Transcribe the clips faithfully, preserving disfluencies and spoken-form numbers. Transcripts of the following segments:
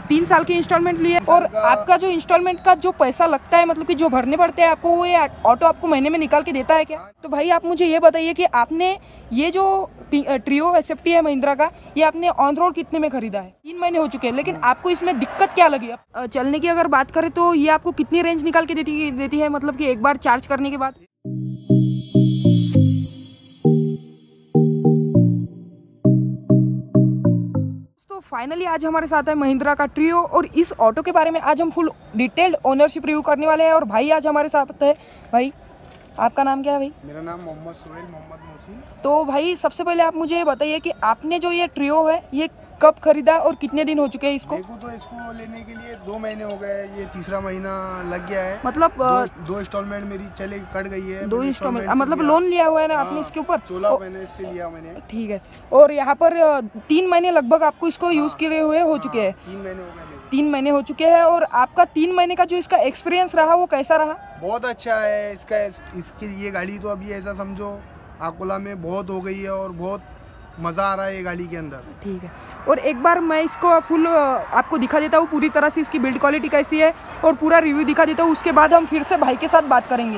तीन साल की इंस्टॉलमेंट लिए और आपका जो इंस्टॉलमेंट का जो पैसा लगता है मतलब कि जो भरने पड़ते हैं आपको, वो ये ऑटो आपको महीने में निकाल के देता है क्या? तो भाई आप मुझे ये बताइए कि आपने ये जो ट्रियो एस एफ टी है महिंद्रा का, ये आपने ऑन रोड कितने में खरीदा है? तीन महीने हो चुके हैं, लेकिन आपको इसमें दिक्कत क्या लगी? अब चलने की अगर बात करें तो ये आपको कितनी रेंज निकाल के देती देती है मतलब कि एक बार चार्ज करने के बाद? फाइनली आज हमारे साथ है महिंद्रा का ट्रियो और इस ऑटो के बारे में आज हम फुल डिटेल्ड ओनरशिप रिव्यू करने वाले हैं। और भाई आज हमारे साथ है, भाई आपका नाम क्या है भाई? मेरा नाम मोहम्मद सोहेल मोहम्मद मोहसिन। तो भाई सबसे पहले आप मुझे ये बताइए कि आपने जो ये ट्रियो है ये कब खरीदा और कितने दिन हो चुके हैं इसको? देखो तो इसको लेने के लिए दो महीने हो गए, ये तीसरा महीना लग गया है। मतलब दो इंस्टॉलमेंट मेरी चले कट गई है। दो इंस्टॉलमेंट मतलब लोन लिया हुआ है ना आपने इसके ऊपर? सोलह महीने से लिया मैंने। ठीक है। और यहाँ पर तीन महीने लगभग आपको इसको यूज किए हुए हो चुके हैं? तीन महीने हो गए। तीन महीने हो चुके हैं। और आपका तीन महीने का जो इसका एक्सपीरियंस रहा वो कैसा रहा? बहुत अच्छा है इसका। इसकी ये गाड़ी तो अभी ऐसा समझो अकोला में बहुत हो गई है और बहुत मज़ा आ रहा है ये गाड़ी के अंदर। ठीक है। और एक बार मैं इसको फुल आपको दिखा देता हूँ पूरी तरह से, इसकी बिल्ड क्वालिटी कैसी है और पूरा रिव्यू दिखा देता हूँ। उसके बाद हम फिर से भाई के साथ बात करेंगे।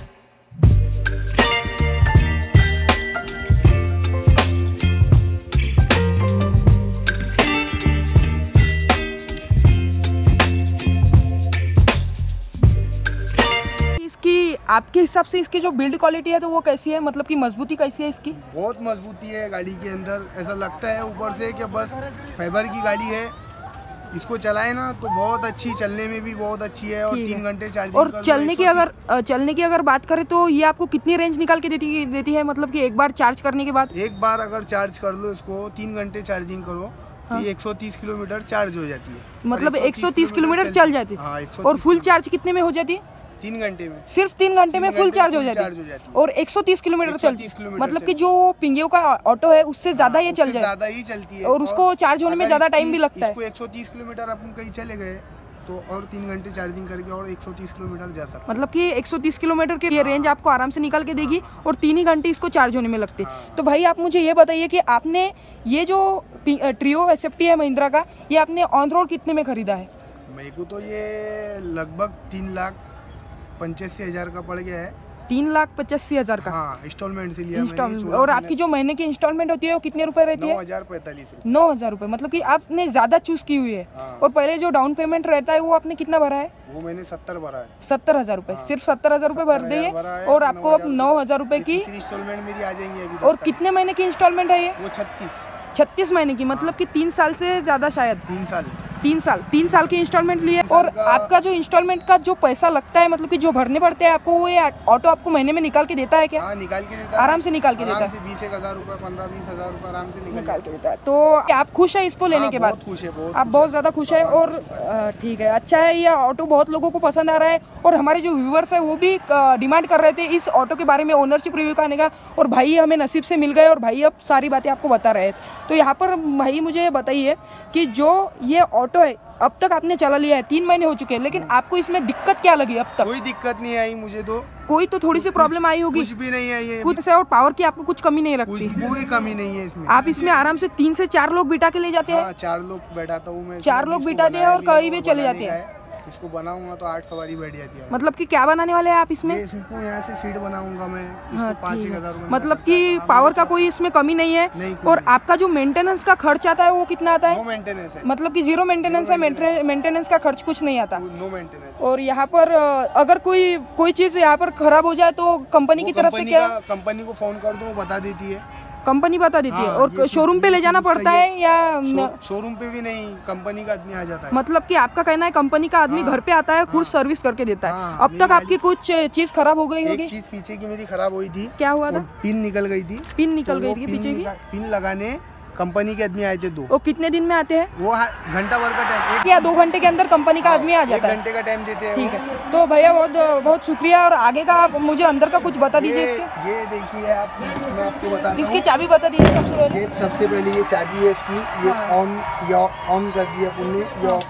आपके हिसाब से इसकी जो बिल्ड क्वालिटी है तो वो कैसी है, मतलब कि मजबूती कैसी है इसकी? बहुत मजबूती है गाड़ी के अंदर। ऐसा लगता है ऊपर से कि बस फाइबर की गाड़ी है। इसको चलाए ना तो बहुत अच्छी, चलने में भी बहुत अच्छी है और तीन घंटे चार्जिंग। और चलने की अगर चलने की अगर बात करें तो ये आपको कितनी रेंज निकाल के देती देती है मतलब कि एक बार चार्ज करने के बाद? एक बार अगर चार्ज कर लो इसको, तीन घंटे चार्जिंग करो तो ये एक सौ तीस किलोमीटर चार्ज हो जाती है। मतलब एक सौ तीस किलोमीटर चल जाती है। और फुल चार्ज कितने में हो जाती है? तीन घंटे में। सिर्फ तीन घंटे में फुल चार्ज हो जाती है और एक सौ तीस किलोमीटर चलती है। मतलब कि जो पिंगियो का ऑटो है उससे ज्यादा ये चल जाए, ज्यादा ही चलती है और उसको चार्ज होने में ज्यादा टाइम भी लगता है। इसको एक सौ तीस किलोमीटर अपन कहीं चले गए तो और तीन घंटे चार्जिंग करके और एक सौ तीस किलोमीटर जा सकते। मतलब कि एक सौ तीस किलोमीटर की ये रेंज आपको आराम से निकाल के देगी और तीन ही घंटे इसको चार्ज होने में लगते हैं। तो भाई आप मुझे ये बताइए कि आपने ये जो ट्रियो एस एफ टी है महिंद्रा का, ये आपने ऑन रोड कितने में खरीदा है? मेरे को तो ये लगभग तीन लाख पंचासी हजार का पड़ गया है। तीन लाख पचासी हजार का? हाँ, इंस्टॉलमेंट से लिया मैंने। और आपकी जो महीने की इंस्टॉलमेंट होती है वो कितने रुपए रहती है? नौ हजार पैंतालीस नौ हजार रुपए। मतलब कि आपने ज्यादा चूज की हुई है। हाँ। और पहले जो डाउन पेमेंट रहता है वो आपने कितना भरा है? वो मैंने सत्तर भरा है। सत्तर हजार रुपए। सिर्फ सत्तर हजार रुपए भर दिए और आपको अब नौ हजार रुपए की इंस्टॉलमेंट मेरी आ जाएंगी अभी। और कितने महीने की इंस्टॉलमेंट है ये? वो छत्तीस छत्तीस महीने की। मतलब कि तीन साल से ज्यादा, शायद तीन साल तीन साल तीन साल की इंस्टॉलमेंट लिए। और आपका जो इंस्टॉलमेंट का जो पैसा लगता है मतलब कि जो भरने पड़ते हैं आपको, वो ये ऑटो आपको महीने में निकाल के देता है क्या? हाँ, निकाल के देता है। आराम से निकाल के देता है। बीस एक हजार रुपए, पंद्रह बीस हजार रुपए आराम से निकाल के देता है। तो आप खुश है इसको लेने के बाद? खुश है, आप बहुत ज्यादा खुश है। और ठीक है, अच्छा है, ये ऑटो बहुत लोगों को पसंद आ रहा है और हमारे जो व्यूअर्स है वो भी डिमांड कर रहे थे इस ऑटो के बारे में ओनरशिप रिव्यू करने का, और भाई हमें नसीब से मिल गए और भाई अब सारी बातें आपको बता रहे हैं। तो यहाँ पर भाई मुझे बताइए कि जो ये ऑटो है अब तक आपने चला लिया है, तीन महीने हो चुके हैं, लेकिन आपको इसमें दिक्कत क्या लगी अब तक? कोई दिक्कत नहीं आई मुझे तो। कोई तो थोड़ी सी प्रॉब्लम आई होगी? कुछ भी नहीं आई है कुछ से। और पावर की आपको कुछ कमी नहीं लगती? कोई कमी नहीं है इसमें। आप इसमें आराम से तीन से चार लोग बिठा के ले जाते हैं? हाँ, चार लोग बैठाता हूँ मैं। चार लोग बिठाते हैं और कहीं भी चले जाते हैं। इसको बनाऊंगा तो आठ सवारी बैठ जाती है। मतलब कि क्या बनाने वाले हैं आप इसमें? इसको यहाँ से सीट बनाऊंगा मैं। हाँ, पाँच एक हजार रुपए। मतलब कि पावर का कोई इसमें कमी नहीं है। नहीं, और आपका जो मेंटेनेंस का खर्च आता है वो कितना आता है? नो मेंटेनेंस है। मतलब कि जीरो मेंटेनेंस है, मेंटेनेंस का खर्च कुछ नहीं आता। No maintenance. और यहाँ पर अगर कोई कोई चीज यहाँ पर खराब हो जाए तो कंपनी की तरफ से क्या? कंपनी को फोन कर दो, बता देती है। कंपनी बता देती है। और शोरूम पे ले जाना पड़ता है या? शोरूम पे भी नहीं, कंपनी का आदमी आ जाता है। मतलब कि आपका कहना है कंपनी का आदमी घर पे आता है, खुद सर्विस करके देता है। अब तक आपकी कुछ चीज खराब हो गई होगी? एक चीज पीछे की मेरी खराब हुई थी। क्या हुआ था? पिन निकल गई थी। पिन निकल गई थी पीछे की? पिन लगाने कंपनी के आदमी आए थे दो। वो कितने दिन में आते हैं? वो घंटा भर का टाइम, एक या दो घंटे के अंदर कंपनी का आदमी आ जाता है। एक घंटे का टाइम देते हैं। ठीक है, तो भैया बहुत बहुत शुक्रिया। और आगे का आप मुझे अंदर का कुछ बता दीजिए इसके। ये देखिए आप, मैं आपको बताता हूं। इसकी चाबी बता दीजिए सबसे पहले। ये सबसे पहले ये चाबी है इसकी, ये ऑन या ऑन कर दिया अपन ने,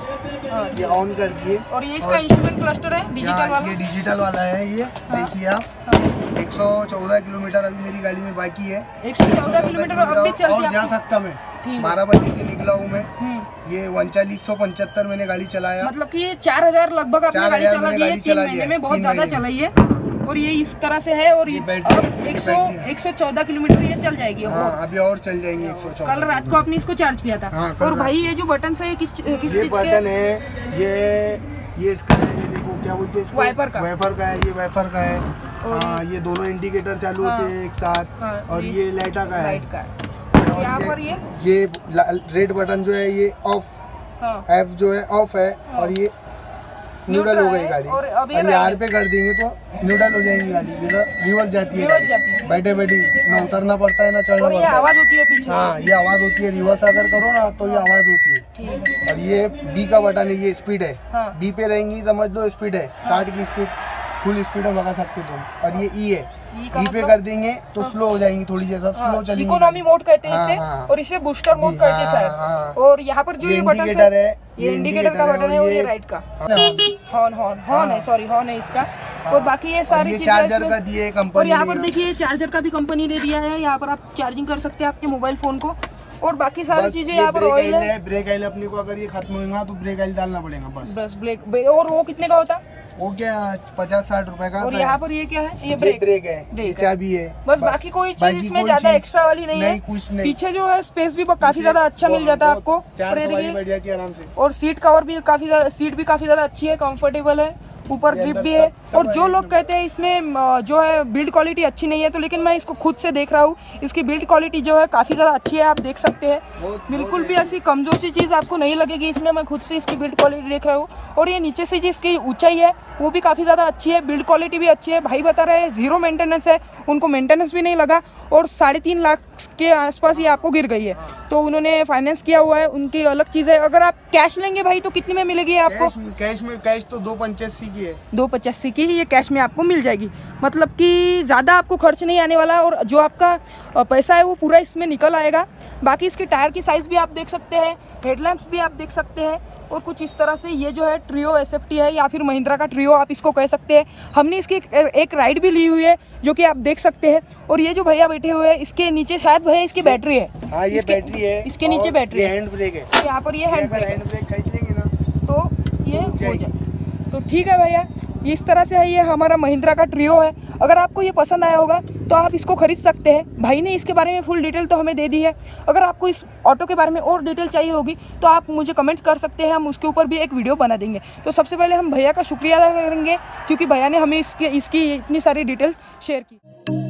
ये ये ऑन कर दिए। और ये इसका इंस्ट्रूमेंट क्लस्टर है डिजिटल वाला। ये डिजिटल वाला है, ये देखिए आप। एक सौ चौदह किलोमीटर अभी मेरी गाड़ी में बाकी है। एक सौ चौदह किलोमीटर अब भी चलती है और जा सकता मैं। बारह बजे से निकला हूँ मैं। ये उनचालीस सौ पचहत्तर मैंने गाड़ी चलाया। मतलब कि ये चार हजार लगभग आपने गाड़ी चला दी है तीन महीने में, बहुत ज्यादा चलाई है। और ये इस तरह से है और ये एक सौ एक सौ चौदह किलोमीटर ये चल जाएगी। हाँ, अभी और चल जाएंगी एक सौ चौदह। कल रात को आपने इसको चार्ज किया था। हाँ, और भाई ये जो बटन है किस चीज के? बटन है ये ये इसका है, ये देखो क्या बोलते हैं इसको, वाइपर का वाइपर का है, ये वाइपर का है। हाँ, ये दोनों इंडिकेटर चालू होते हैं एक साथ। हाँ, और ये लाइटा का है। लाइट का है। यहाँ पर ये ये रेड बटन जो है ये ऑफ, एफ जो है ऑफ है। और ये न्यूट्रल हो गई गाड़ी। और अभी आर पे कर देंगे तो न्यूट्रल हो जाएगी गाड़ी, रिवर्स जाती है, बैठे बैठे ना उतरना पड़ता है ना चढ़ना पड़ता है। आवाज होती है पीछे। हाँ, ये आवाज होती है, रिवर्स अगर करो ना तो ये आवाज होती है। और ये बी का बटन है, ये स्पीड है। बी पे रहेंगी समझ लो स्पीड है, साठ की स्पीड फुल स्पीड में भगा सकते तुम। और ये ई है, ई पे कर देंगे तो स्लो हो जाएंगी थोड़ी, जैसा स्लो चलेंगी। इकोनॉमी मोड कहते हैं इसे, और इसे बूस्टर मोड कहते हैं शायद। और यहाँ पर जो ये बटन है, ये इंडिकेटर का बटन है और ये राइट का हॉर्न हॉर्न हॉर्न है, सॉरी हॉर्न है इसका। और बाकी ये सारी चीजें चार्जर का दिए कंपनी। और यहाँ पर देखिए चार्जर का भी कंपनी ने दिया है, यहाँ पर आप चार्जिंग कर सकते हैं अपने मोबाइल फोन को। और बाकी सारी चीजें यहाँ पर ऑयल है, ब्रेक ऑयल अपने को अगर ये खत्म होगा तो ब्रेक ऑयल डालना पड़ेगा बस। बस ब्रेक। और वो कितने का होता है? वो क्या पचास साठ रुपए का। और यहाँ पर ये क्या है? ये ब्रेक ब्रेक है, ये चाबी है बस। बाकी कोई चीज इसमें ज्यादा एक्स्ट्रा वाली नहीं है, कुछ नहीं। पीछे जो है स्पेस भी काफी ज्यादा अच्छा मिल जाता है आपको, आराम से। और सीट कवर भी काफी ज्यादा, सीट भी काफी ज्यादा अच्छी है, कंफर्टेबल है, ऊपर ग्रिप भी है। और जो लोग कहते हैं इसमें जो है बिल्ड क्वालिटी अच्छी नहीं है, तो लेकिन मैं इसको खुद से देख रहा हूँ, इसकी बिल्ड क्वालिटी जो है काफ़ी ज़्यादा अच्छी है, आप देख सकते हैं। बिल्कुल भी ऐसी कमजोर सी चीज़ आपको नहीं लगेगी इसमें, मैं खुद से इसकी बिल्ड क्वालिटी देख रहा हूँ। और ये नीचे से जिसकी ऊंचाई है वो भी काफ़ी ज़्यादा अच्छी है, बिल्ड क्वालिटी भी अच्छी है। भाई बता रहे हैं जीरो मेंटेनेंस है, उनको मेंटेनेंस भी नहीं लगा, और साढ़े तीन लाख के आसपास ये आपको गिर गई है। तो उन्होंने फाइनेंस किया हुआ है, उनकी अलग चीज़ है। अगर आप कैश लेंगे भाई तो कितने में मिलेगी आपको? कैश में कैश तो दो पचासी की है, दो पचासी की ये कैश में आपको मिल जाएगी। मतलब कि ज़्यादा आपको खर्च नहीं आने वाला, और जो आपका पैसा है वो पूरा इसमें निकल आएगा। बाकी इसके टायर की साइज़ भी आप देख सकते हैं, हेडलैम्प्स भी आप देख सकते हैं। और कुछ इस तरह से ये जो है ट्रियो एस एफ टी है, या फिर महिंद्रा का ट्रियो आप इसको कह सकते हैं। हमने इसकी एक, एक राइड भी ली हुई है जो कि आप देख सकते हैं। और ये जो भैया बैठे हुए हैं इसके नीचे शायद भैया इसकी बैटरी है। हाँ, ये बैटरी है, इसके नीचे बैटरी है, हैंड ब्रेक है। यहाँ पर ये हैंड ब्रेक, हैंड ब्रेक खींच लेंगे ना तो ये हो जाए। तो ठीक है भैया, इस तरह से है ये हमारा महिंद्रा का ट्रियो है। अगर आपको ये पसंद आया होगा तो आप इसको खरीद सकते हैं। भाई ने इसके बारे में फुल डिटेल तो हमें दे दी है। अगर आपको इस ऑटो के बारे में और डिटेल चाहिए होगी तो आप मुझे कमेंट कर सकते हैं, हम उसके ऊपर भी एक वीडियो बना देंगे। तो सबसे पहले हम भैया का शुक्रिया अदा करेंगे क्योंकि भैया ने हमें इसके इसकी इतनी सारी डिटेल्स शेयर की।